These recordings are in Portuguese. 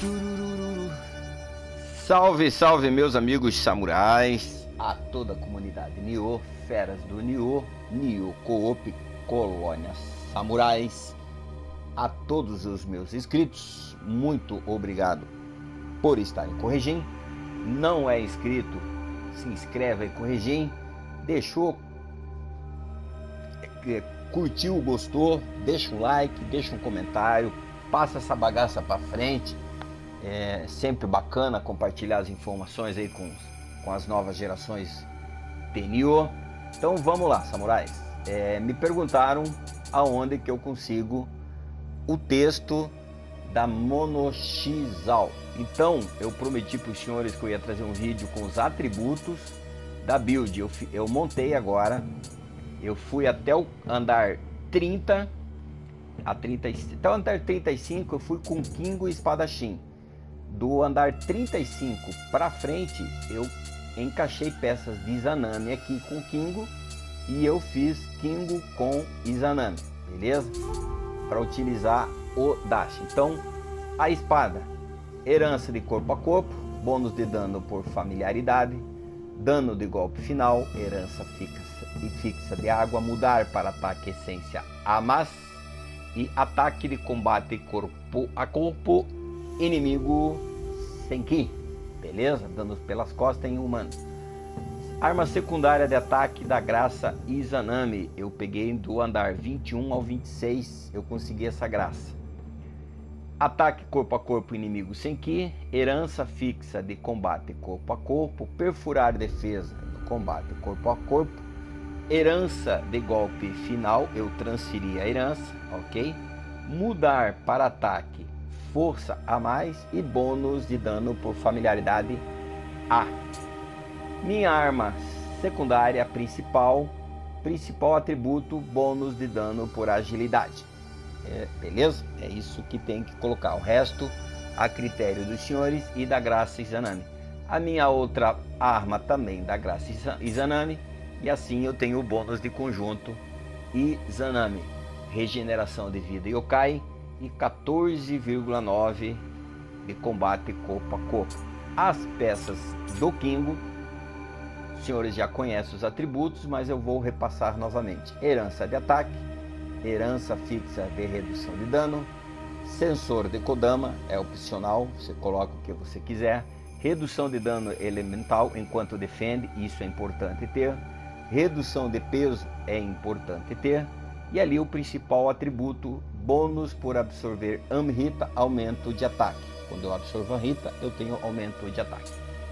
Salve, salve meus amigos samurais, a toda a comunidade Nioh, feras do Nioh, Nioh Coop, Colônia Samurais, a todos os meus inscritos, muito obrigado por estarem com o Regim. Não é inscrito, se inscreve aí com o Regim, deixou, curtiu, gostou, deixa um like, deixa um comentário, passa essa bagaça pra frente. É sempre bacana compartilhar as informações aí com as novas gerações de Nioh. Então vamos lá, samurais. Me perguntaram aonde que eu consigo o texto da Monoxizal. Então eu prometi para os senhores que eu ia trazer um vídeo com os atributos da build. Eu montei agora. Eu fui até o andar 30, até o andar 35 eu fui com Kingo e Espadachim. Do andar 35 para frente eu encaixei peças de Izanami aqui com Kingo e eu fiz Kingo com Izanami, beleza? Para utilizar o dash. Então a espada, herança de corpo a corpo, bônus de dano por familiaridade, dano de golpe final, herança fixa de água, mudar para ataque essência Amas e ataque de combate corpo a corpo, inimigo sem ki, beleza? Danos pelas costas em humano. Arma secundária de ataque da graça Izanami, eu peguei do andar 21 ao 26, eu consegui essa graça. Ataque corpo a corpo, inimigo sem ki, herança fixa de combate corpo a corpo, perfurar defesa do combate corpo a corpo, herança de golpe final, eu transferi a herança, ok? Mudar para ataque força a mais e bônus de dano por familiaridade A. Minha arma secundária principal atributo, bônus de dano por agilidade. Beleza? É isso que tem que colocar. O resto a critério dos senhores e da graça Izanami. A minha outra arma também da graça Izanami. E assim eu tenho o bônus de conjunto Izanami. Regeneração de vida Yokai e 14,9 de combate corpo a corpo. As peças do Kingo, os senhores já conhecem os atributos, mas eu vou repassar novamente. Herança de ataque, herança fixa de redução de dano, sensor de Kodama, é opcional, você coloca o que você quiser. Redução de dano elemental enquanto defende, isso é importante ter. Redução de peso é importante ter. E ali o principal atributo, bônus por absorver Amrita, aumento de ataque. Quando eu absorvo Amrita, eu tenho aumento de ataque.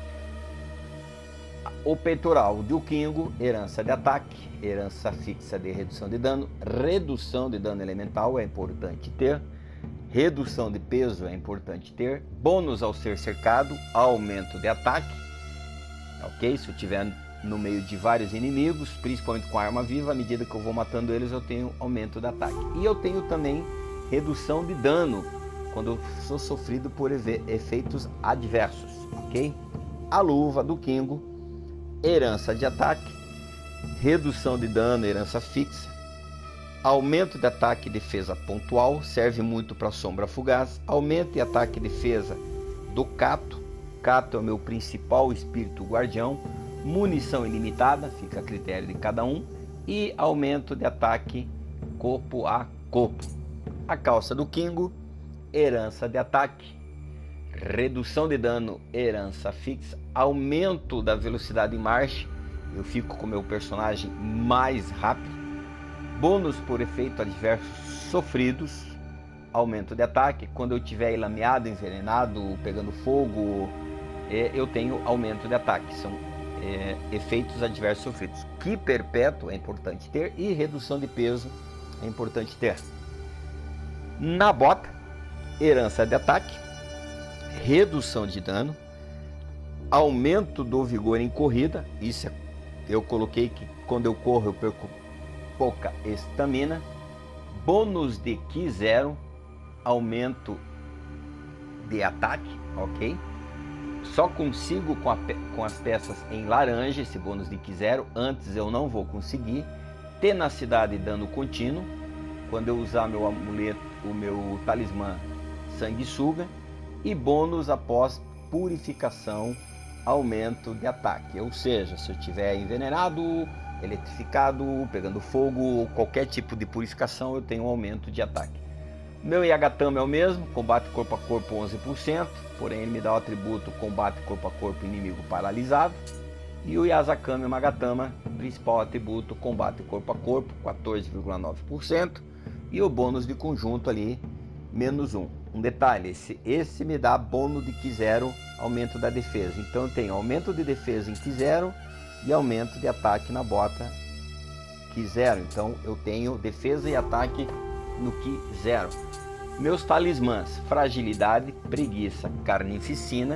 O peitoral do Kingo, herança de ataque, herança fixa de redução de dano, redução de dano elemental é importante ter, redução de peso é importante ter, bônus ao ser cercado, aumento de ataque, ok? Se eu tiver no meio de vários inimigos, principalmente com arma viva, à medida que eu vou matando eles eu tenho aumento de ataque. E eu tenho também redução de dano quando eu sou sofrido por efeitos adversos, ok? A luva do Kingo, herança de ataque, redução de dano, herança fixa, aumento de ataque e defesa pontual, serve muito para sombra fugaz, aumento de ataque e defesa do Kato, Kato é o meu principal espírito guardião, munição ilimitada, fica a critério de cada um, e aumento de ataque corpo a corpo. A calça do Kingo, herança de ataque, redução de dano, herança fixa, aumento da velocidade em marcha, eu fico com meu personagem mais rápido, bônus por efeito adversos sofridos, aumento de ataque, quando eu tiver lameado, envenenado, pegando fogo, eu tenho aumento de ataque, são efeitos adversos sofridos. Ki perpétuo é importante ter e redução de peso é importante ter. Na bota, herança de ataque, redução de dano, aumento do vigor em corrida, isso eu coloquei que quando eu corro eu perco pouca estamina, bônus de Ki 0, aumento de ataque, ok? Só consigo com as peças em laranja, esse bônus de Ki 0, antes eu não vou conseguir. Tenacidade e dano contínuo, quando eu usar meu amuleto, o meu talismã sanguessuga, E bônus após purificação, aumento de ataque. Ou seja, se eu tiver envenenado, eletrificado, pegando fogo ou qualquer tipo de purificação, eu tenho um aumento de ataque. Meu Yagatama é o mesmo, combate corpo a corpo 11%, porém ele me dá o atributo combate corpo a corpo inimigo paralisado. E o Yasakami Magatama, principal atributo combate corpo a corpo 14,9%, e o bônus de conjunto ali -1. Um detalhe, esse me dá bônus de Ki0, aumento da defesa. Então eu tenho aumento de defesa em Ki0 e aumento de ataque na bota Ki0. Então eu tenho defesa e ataque no Ki0. Meus talismãs: fragilidade, preguiça, carnificina,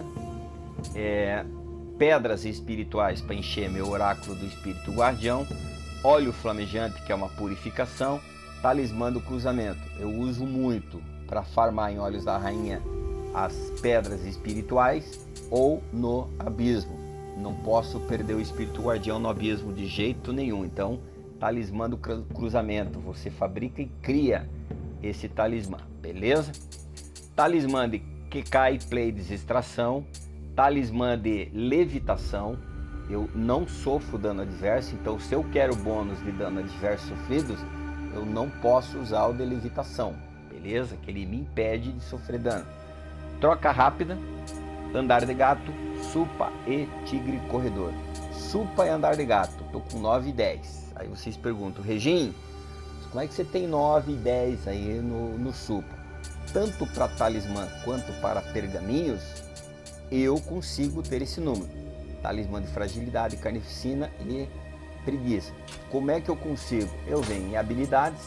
pedras espirituais para encher meu oráculo do espírito guardião, óleo flamejante, que é uma purificação, talismã do cruzamento. Eu uso muito para farmar em Olhos da Rainha as pedras espirituais ou no abismo. Não posso perder o espírito guardião no abismo de jeito nenhum. Então, talismã do cruzamento, você fabrica e cria esse talismã, beleza? Talismã de Kekai Pleiades extração, talismã de levitação. Eu não sofro dano adverso, então se eu quero bônus de dano adverso sofridos, eu não posso usar o de levitação, beleza? Que ele me impede de sofrer dano. Troca rápida, andar de gato, supa e tigre corredor. Supa e andar de gato, tô com 9 e 10. Aí vocês perguntam: Regin, como é que você tem 9 e 10 aí no supa? Tanto para talismã quanto para pergaminhos, eu consigo ter esse número. Talismã de fragilidade, carnificina e preguiça. Como é que eu consigo? Eu venho em habilidades,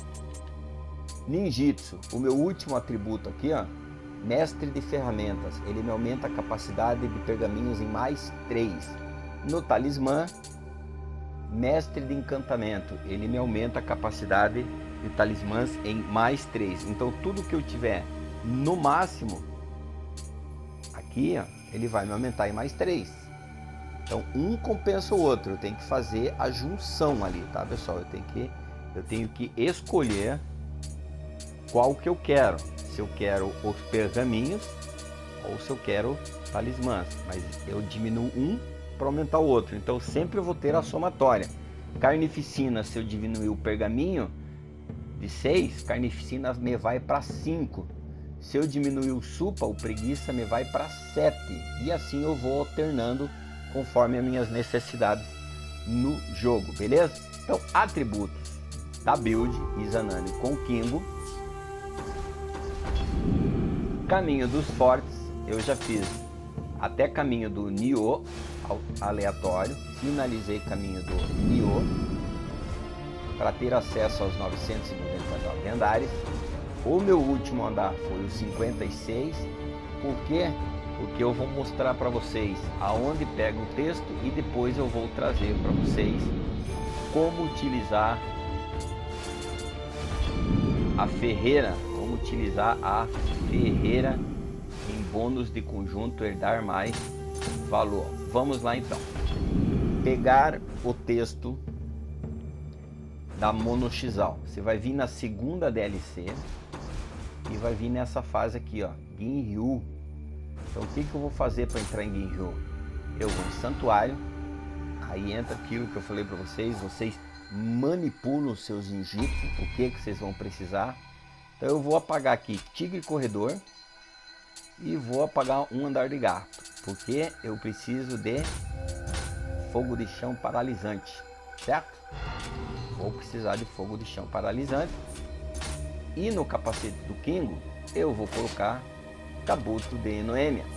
ninjitsu, o meu último atributo aqui, ó, mestre de ferramentas, ele me aumenta a capacidade de pergaminhos em mais 3. No talismã, mestre de encantamento, ele me aumenta a capacidade de talismãs em mais 3. Então tudo que eu tiver no máximo aqui, ó, ele vai me aumentar em mais 3. Então um compensa o outro, eu tenho que fazer a junção ali, tá, pessoal? Eu tenho que escolher qual que eu quero. Se eu quero os pergaminhos ou se eu quero talismãs, mas eu diminuo um para aumentar o outro. Então sempre eu vou ter a somatória. Carnificina, se eu diminuir o pergaminho de 6, carnificina me vai para 5. Se eu diminuir o supa, o preguiça me vai para 7. E assim eu vou alternando conforme as minhas necessidades no jogo, beleza? Então, atributos da build Izanami com Kingo. Caminho dos fortes, eu já fiz até caminho do Nioh aleatório, finalizei caminho do Nioh para ter acesso aos 999 andares. O meu último andar foi o 56. Por quê? Porque eu vou mostrar para vocês aonde pega o texto e depois eu vou trazer para vocês como utilizar a ferreira, em bônus de conjunto herdar mais valor. Vamos lá então. Pegar o texto da Monoshizal. Você vai vir na segunda DLC e vai vir nessa fase aqui, ó, Ginryu. Então o que eu vou fazer para entrar em Ginryu? Eu vou em Santuário, aí entra aquilo que eu falei para vocês, manipulam os seus ninjitsu, o que vocês vão precisar. Então eu vou apagar aqui Tigre Corredor e vou apagar um andar de gato, porque eu preciso de fogo de chão paralisante, certo? Vou precisar de fogo de chão paralisante. E no capacete do Kingo eu vou colocar Kabuto de Noêmia.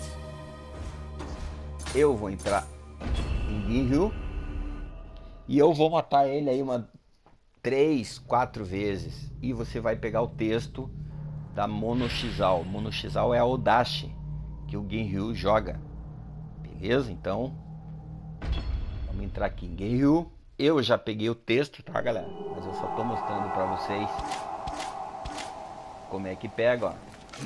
Eu vou entrar em Ginryu e eu vou matar ele aí 3, 4 vezes. E você vai pegar o texto da Monoshizal. Monoshizal é a Odashi que o Ginryu joga. Beleza? Então vamos entrar aqui em Ginryu. Eu já peguei o texto, tá, galera? Mas eu só tô mostrando pra vocês como é que pega, ó.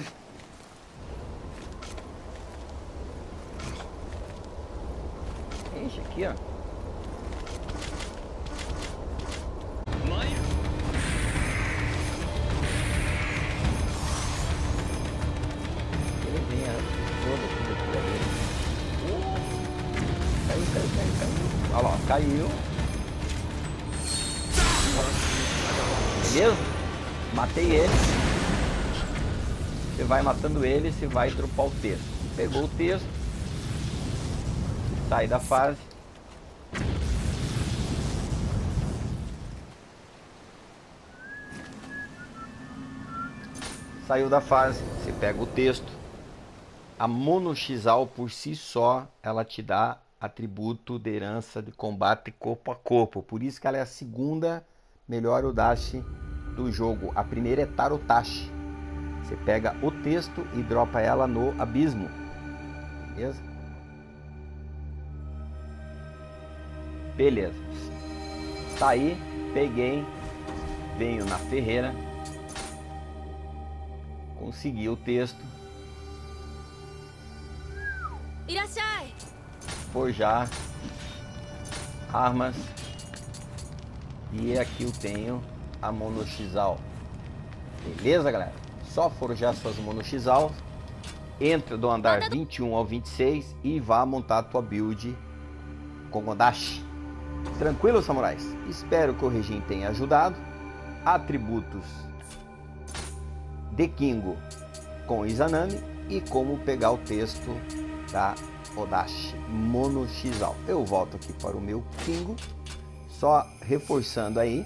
Esse aqui, ó. Ele vem Olha lá, caiu. Beleza? Matei ele. Você vai matando ele, você vai dropar o texto. Pegou o texto. Sai da fase. Saiu da fase, você pega o texto. A Monoxizal por si só, ela te dá atributo de herança de combate corpo a corpo. Por isso que ela é a segunda melhor Odashi do jogo. A primeira é Tarotashi. Você pega o texto e dropa ela no abismo. Beleza? Beleza. Tá aí, peguei, venho na ferreira. Consegui o texto. Forjar armas. E aqui eu tenho a Monoxizal. Beleza, galera? Só forjar suas Monoxizal. Entra do andar 21 ao 26 e vá montar a tua build com Odashi. Tranquilo, samurais? Espero que o regime tenha ajudado. Atributos de Kingo com Izanami e como pegar o texto da Odashi Monoxizal. Eu volto aqui para o meu Kingo, só reforçando aí,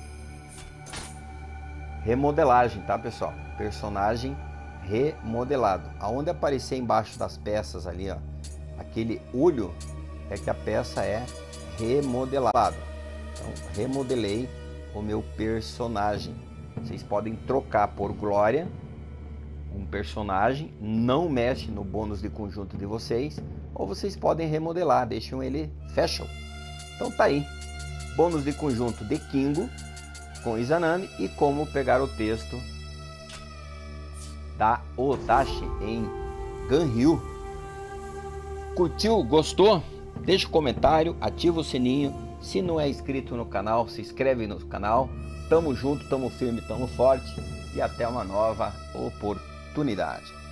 remodelagem, tá, pessoal? Personagem remodelado. Aonde aparecer embaixo das peças ali, ó, aquele olho, é que a peça é remodelada. Então, remodelei o meu personagem. Vocês podem trocar por Glória um personagem, não mexe no bônus de conjunto de vocês, ou vocês podem remodelar, deixam ele fashion. Então tá aí, bônus de conjunto de Kingo com Izanami e como pegar o texto da Odashi em Ganryu. Curtiu? Gostou? Deixa um comentário, ativa o sininho. Se não é inscrito no canal, se inscreve no canal. Tamo junto, tamo firme, tamo forte e até uma nova oportunidade.